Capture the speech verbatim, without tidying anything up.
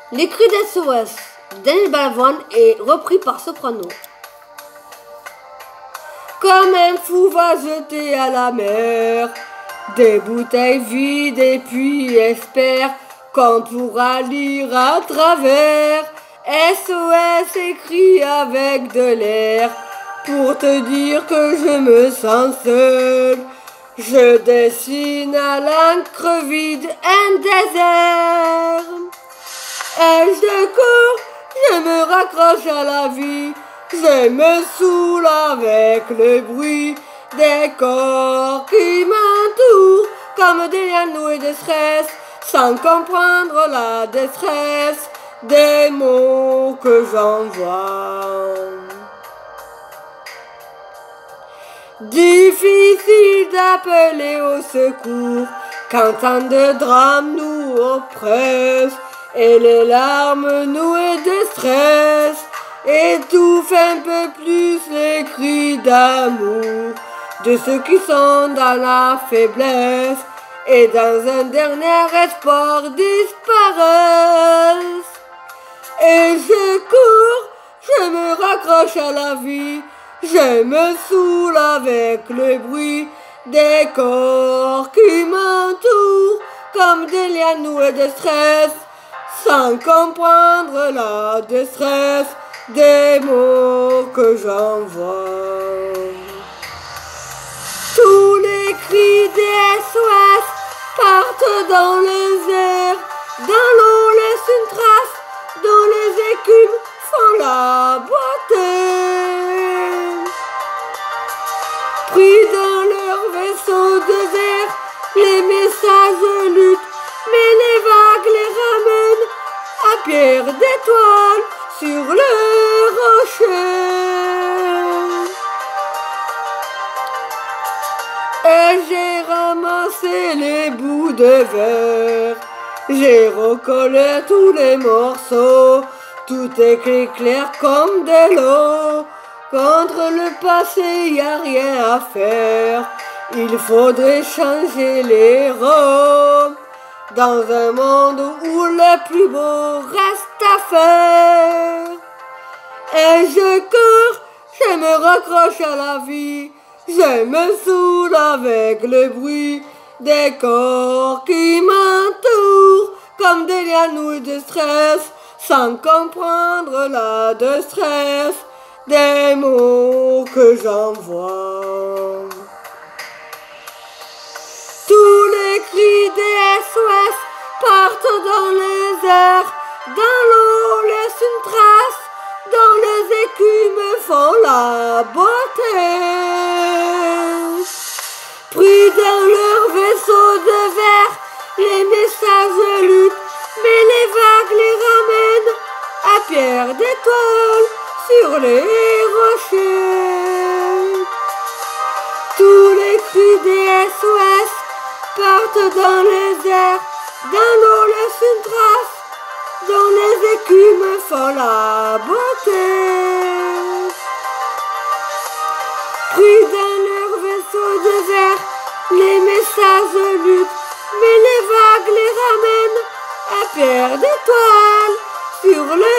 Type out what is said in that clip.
Les cris d'S O S, Daniel Balavoine est repris par Soprano. Comme un fou va jeter à la mer des bouteilles vides et puis espère qu'on pourra lire à travers. S O S écrit avec de l'air pour te dire que je me sens seul. Je dessine à l'encre vide un désert. Et je cours, je me raccroche à la vie. Je me saoule avec le bruit des corps qui m'entourent comme des liens noués de stress, sans comprendre la détresse des mots que j'envoie. Difficile d'appeler au secours quand tant de drames nous oppressent et les larmes nouées de stress étouffent un peu plus les cris d'amour de ceux qui sont dans la faiblesse et dans un dernier espoir disparaissent. Et je cours, je me raccroche à la vie, je me saoule avec le bruit des corps qui m'entourent comme des liens noués de stress, sans comprendre la détresse des mots que j'envoie. Tous les cris des S O S partent dans les airs, dans l'eau laissent une trace, dont les écumes font la beauté. Pris dans leur vaisseau de verre, les messages luttent, mais les vagues les ramènent à pierre d'étoiles sur les rochers. Et j'ai ramassé les bouts de verre, j'ai recollé tous les morceaux, tout est clair comme de l'eau. Contre le passé, y a rien à faire, il faudrait changer les rôles dans un monde où le plus beau reste à faire. Et je cours, je me raccroche à la vie, je me saoule avec le bruit des corps qui m'entourent comme des liens noués de stress, sans comprendre la détresse des mots que j'envoie. Tous les cris des S O S partent dans les airs, dans l'eau laissent une trace, dont les écumes font la beauté. Pris dans leur vaisseau de verre, les messages luttent, mais les vagues les ramènent à pierre d'étoiles sur les rochers. Tous les cris des S O S partent dans les airs, dans l'eau laissent une trace, dont les écumes font la beauté. Pris dans leur vaisseau de verre, les messages luttent, mais les vagues les ramènent à pierre d'étoiles sur le